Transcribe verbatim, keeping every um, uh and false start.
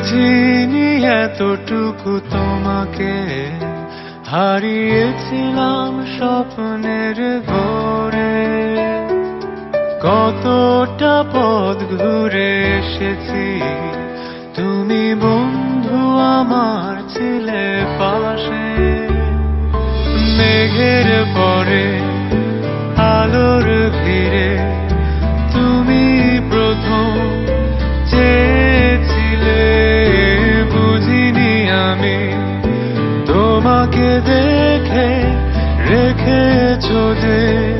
বুঝিনি এতটুকু তোমাকে, হারিয়েছিলাম স্বপ্নের ঘোরে। কতটা পথ ঘুরে এসেছি, তুমি বন্ধু আমার ছিলে পাশে। মেঘের পরে আলোর ভিড়ে তুমি প্রথম চেয়েছিলে, বুঝিনি আমি তোমাকে দেখে রেখেছো যে